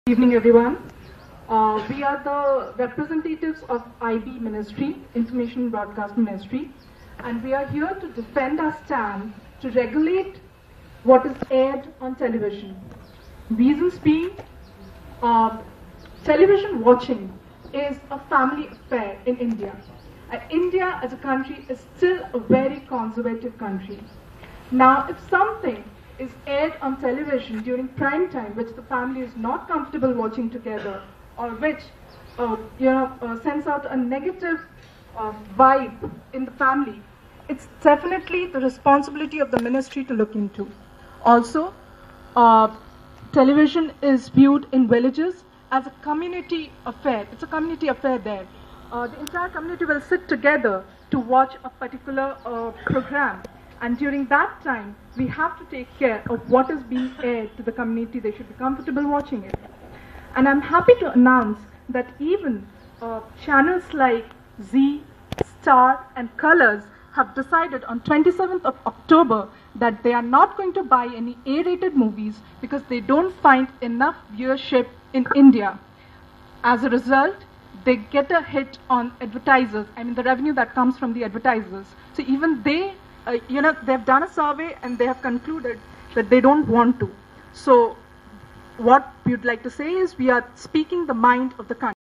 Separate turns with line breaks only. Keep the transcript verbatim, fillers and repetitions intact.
Good evening, everyone. Uh, we are the representatives of I B Ministry, Information Broadcast Ministry, and we are here to defend our stand to regulate what is aired on television. Reasons being, uh, television watching is a family affair in India. And India as a country is still a very conservative country. Now, if something is aired on television during prime time, which the family is not comfortable watching together, or which uh, you know uh, sends out a negative uh, vibe in the family, it's definitely the responsibility of the ministry to look into. Also, uh, television is viewed in villages as a community affair. It's a community affair there. Uh, the entire community will sit together to watch a particular uh, program. And during that time, we have to take care of what is being aired to the community. They should be comfortable watching it. And I'm happy to announce that even uh, channels like Zee, Star, and Colors have decided on twenty-seventh of October that they are not going to buy any A-rated movies because they don't find enough viewership in India. As a result, they get a hit on advertisers, I mean the revenue that comes from the advertisers. So even they Uh, you know, they've done a survey and they have concluded that they don't want to. So what we'd like to say is we are speaking the mind of the country.